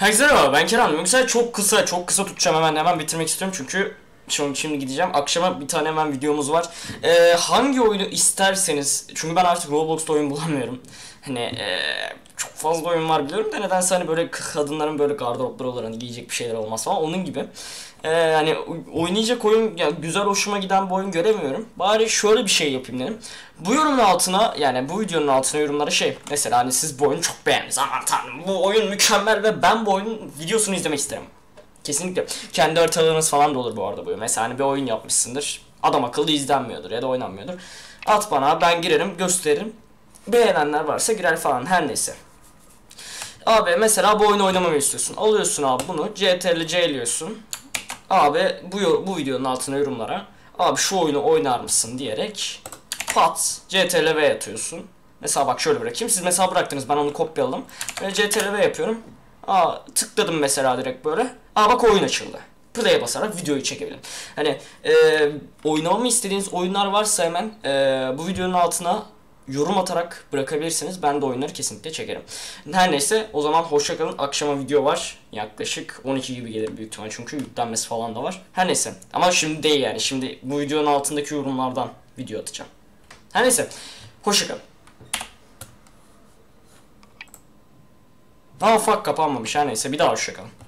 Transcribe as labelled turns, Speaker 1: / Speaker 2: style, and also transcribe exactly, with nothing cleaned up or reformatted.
Speaker 1: Herkese merhaba, ben Kerem. Yoksa çok kısa çok kısa tutacağım, hemen hemen bitirmek istiyorum çünkü şimdi, şimdi gideceğim. Akşama bir tane hemen videomuz var. Ee, hangi oyunu isterseniz, çünkü ben artık Roblox'ta oyun bulamıyorum. Hani ee, çok fazla oyun var biliyorum da nedense hani böyle kadınların böyle gardıropları olur, hani giyecek bir şeyler olmaz falan, onun gibi. Ee, hani oynayacak oyun, ya güzel, hoşuma giden bir oyun göremiyorum. Bari şöyle bir şey yapayım dedim. Bu yorumun altına, yani bu videonun altına yorumlara şey, mesela hani siz bu oyunu çok beğendiniz, aman tanrım bu oyun mükemmel ve ben bu oyunun videosunu izlemek isterim. Kesinlikle. Kendi haritalarınız falan da olur bu arada bu. Mesela hani bir oyun yapmışsındır, adam akıllı izlenmiyordur ya da oynanmıyordur. At bana, ben girerim, gösteririm. Beğenenler varsa girer falan, her neyse. Abi mesela bu oyunu oynamamı istiyorsun. Alıyorsun abi bunu, Ctrl C'liyorsun. Abi bu, bu videonun altına yorumlara abi şu oyunu oynar mısın diyerek pat Ctrl V atıyorsun. Mesela bak şöyle bırakayım. Siz mesela bıraktınız, ben onu kopyaladım. Ve Ctrl V yapıyorum. Aa, tıkladım mesela direkt böyle. Aa bak oyun açıldı. Play'e basarak videoyu çekebilirim. Hani e, oynamamı istediğiniz oyunlar varsa hemen e, bu videonun altına yorum atarak bırakabilirsiniz. Ben de oyunları kesinlikle çekerim. Her neyse, o zaman hoşça kalın. Akşama video var. Yaklaşık on iki gibi gelir büyük ihtimal. Çünkü yüklenmesi falan da var. Her neyse. Ama şimdi değil yani. Şimdi bu videonun altındaki yorumlardan video atacağım. Her neyse. Hoşça kalın. Ama fuck kapanmamış. Her neyse. Bir daha hoşça kalın.